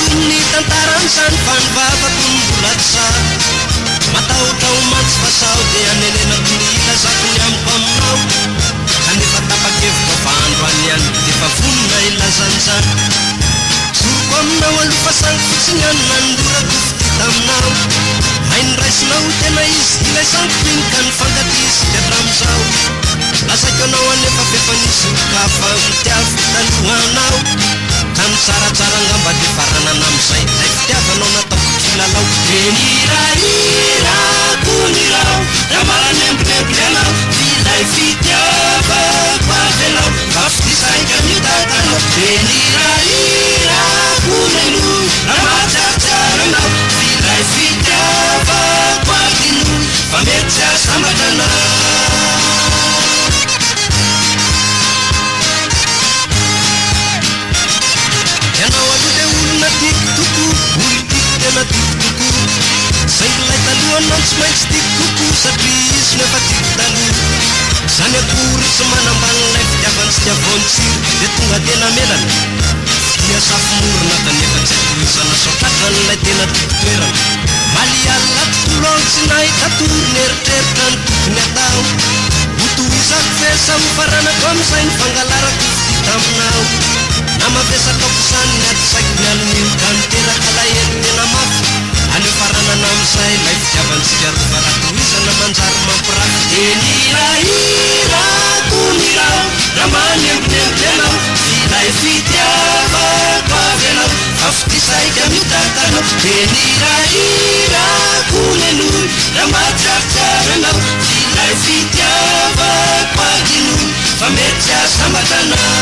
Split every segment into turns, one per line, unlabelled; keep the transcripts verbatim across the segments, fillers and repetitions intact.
ny tantaran'izany fanivavako ny bolatsa mataotao matsy fa sao dia anenenako ny ilazako ny amiko aminao kanefa tapa-keviko fa androany ihany defa vonona ilazan'izany zoroko aminao alofa sangy fotsiny ihany nandorako fity taminao hainy raisinao tena izy ilay sangypiny ka ny fankatisika hatram'izao lasaiko anao anefa fefanisy kafa fitiavo talohanao ka mitsaratsara ngamba de faranana am'izay tay fitiavanao nataoko kilalao enirahirako nirao raha maranembonembony anao ilay fitiavako avy anao fa fitisaika mitakanao enirahirako nenoy raha mahatsaratsara anao ilay fitiavako avy noy fa mety tsy asambatra anao Yanao aloha de olona tiako tokoa olo tiako tena tiako tokoa saingy lay talohanao tsy maintsy tiako kokoa satria izy nefa tiako taloha zany akory tsy manamban'ilay fitiavany tsy tiavontsiro de tonga tena melana dia safomorona kanefa tsy atorizana sotratra n'ilay tena tiako toerana malialina tontolo tsy nahitatory neritreritra ny tokony atao hotohizako fesa ho faranako am'izay ny fangalarako fity taminao namavesakako zany ny atisaiko mialon'io ka niteraka lahelo tena mafy aneo faranana am'izay lay fitiavantsika rova raha tohizana manjary mampirafy enirahirako nirao raha manembonembony anao ilay fitiavako avy anao fa fitisaika mitakanao enirahirako nenoy raha mahatsaratsara anao ilay fitiavako avy noy fa mety tsy asambatra anao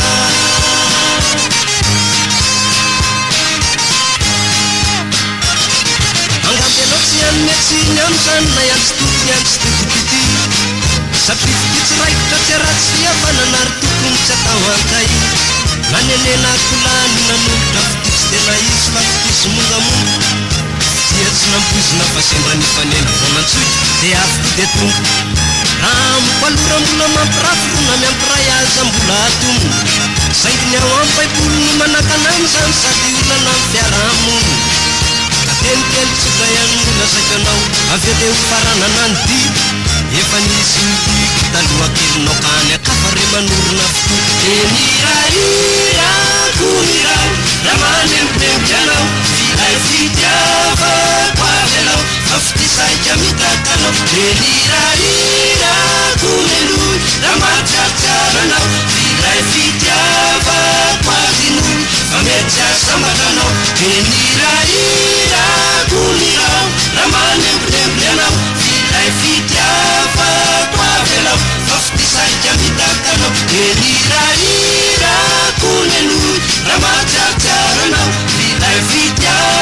angambenao tsy anymetsiny am'izany na iany tsy tokony any tsy tokopity sapifity tsy raikitra tsy aratsy fiavanana ary tokony tsy atao ankay nanenenako lany nanolotra fititsy tena izy fa fitisy mongamonga dia tsy nampoizina fa sendra nifanena vonantsoika de afiko de tompo raha mikoalorambola mampirafirona miampiray aza mbola atomona saingy ny ao am'baiboly ny manakanany zany sady olana amin'ny fiarahamony katenitely tsoka ihany mola saika anao avy de ho faranana ny di efa nisy nidiko taloha kelinao ka any akafa re manorona fito enirahirako nirao raha manembonembony anao ilay fitiavako avy anao fa fitisaika mitakanao enirahirako nenoy raha mahatsaratsara anao ilay fitiavako avy noy fa mety tsy asambatra anao enirahirako nirao raha manembonembony anao ilay fitiavako avy anao fa fitisaika mitakanao enirahirako nenoy raha mahatsaratsara anao ilay fitiavako